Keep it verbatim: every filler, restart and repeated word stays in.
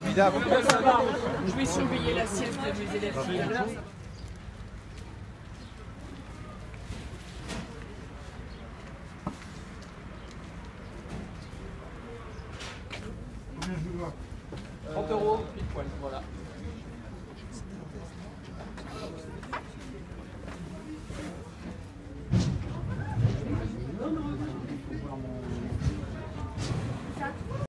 Évidemment. Je vais surveiller la sieste de mes élèves tout à l'heure. trente euros, pile poil, voilà.